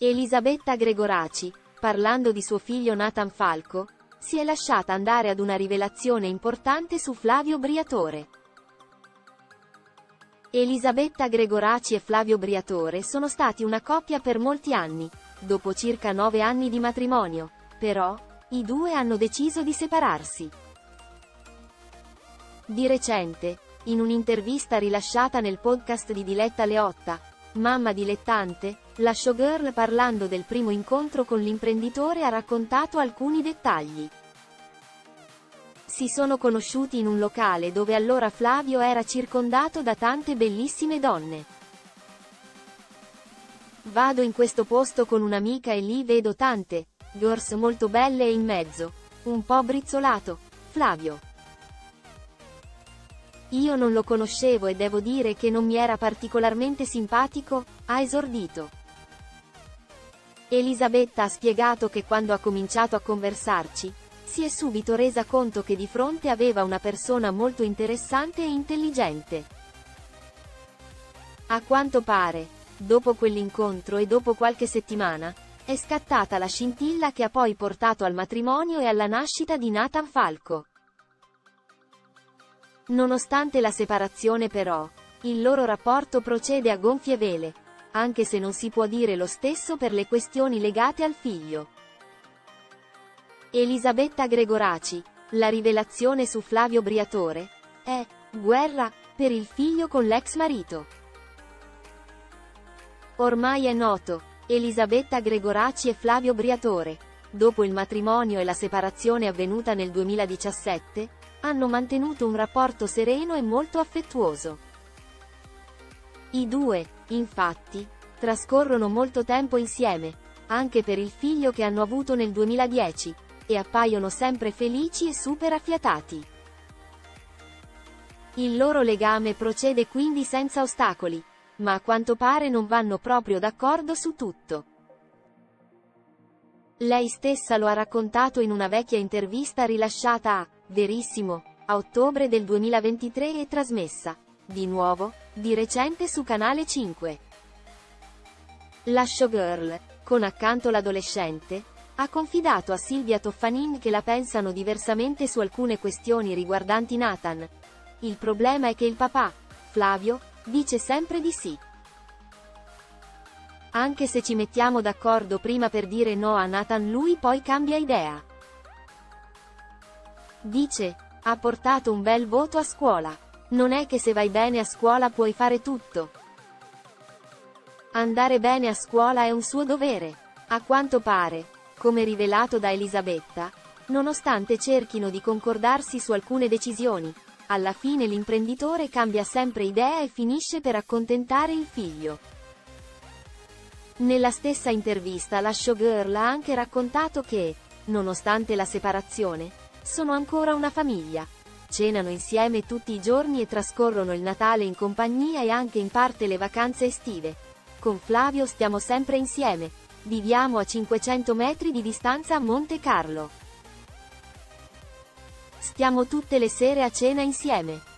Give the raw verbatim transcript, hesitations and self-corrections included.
Elisabetta Gregoraci, parlando di suo figlio Nathan Falco, si è lasciata andare ad una rivelazione importante su Flavio Briatore. Elisabetta Gregoraci e Flavio Briatore sono stati una coppia per molti anni. Dopo circa nove anni di matrimonio, però, i due hanno deciso di separarsi. Di recente, in un'intervista rilasciata nel podcast di Diletta Leotta, Mamma Dilettante, la showgirl, parlando del primo incontro con l'imprenditore, ha raccontato alcuni dettagli. Si sono conosciuti in un locale dove allora Flavio era circondato da tante bellissime donne. Vado in questo posto con un'amica e lì vedo tante girls molto belle e in mezzo, un po' brizzolato, Flavio. Io non lo conoscevo e devo dire che non mi era particolarmente simpatico, ha esordito. Elisabetta ha spiegato che quando ha cominciato a conversarci, si è subito resa conto che di fronte aveva una persona molto interessante e intelligente. A quanto pare, dopo quell'incontro e dopo qualche settimana, è scattata la scintilla che ha poi portato al matrimonio e alla nascita di Nathan Falco. Nonostante la separazione però, il loro rapporto procede a gonfie vele, anche se non si può dire lo stesso per le questioni legate al figlio. Elisabetta Gregoraci, la rivelazione su Flavio Briatore, è guerra per il figlio con l'ex marito. Ormai è noto, Elisabetta Gregoraci e Flavio Briatore, dopo il matrimonio e la separazione avvenuta nel duemiladiciassette, hanno mantenuto un rapporto sereno e molto affettuoso. I due, infatti, trascorrono molto tempo insieme, anche per il figlio che hanno avuto nel duemiladieci, e appaiono sempre felici e super affiatati. Il loro legame procede quindi senza ostacoli, ma a quanto pare non vanno proprio d'accordo su tutto. Lei stessa lo ha raccontato in una vecchia intervista rilasciata a Verissimo, a ottobre del duemilaventitré e trasmessa, di nuovo, di recente su Canale cinque. La showgirl, con accanto l'adolescente, ha confidato a Silvia Toffanin che la pensano diversamente su alcune questioni riguardanti Nathan. Il problema è che il papà, Flavio, dice sempre di sì. Anche se ci mettiamo d'accordo prima per dire no a Nathan, lui poi cambia idea. Dice, ha portato un bel voto a scuola. Non è che se vai bene a scuola puoi fare tutto. Andare bene a scuola è un suo dovere. A quanto pare, come rivelato da Elisabetta, nonostante cerchino di concordarsi su alcune decisioni, alla fine l'imprenditore cambia sempre idea e finisce per accontentare il figlio. Nella stessa intervista la showgirl ha anche raccontato che, nonostante la separazione, sono ancora una famiglia. Cenano insieme tutti i giorni e trascorrono il Natale in compagnia e anche in parte le vacanze estive. Con Flavio stiamo sempre insieme. Viviamo a cinquecento metri di distanza a Monte Carlo. Stiamo tutte le sere a cena insieme.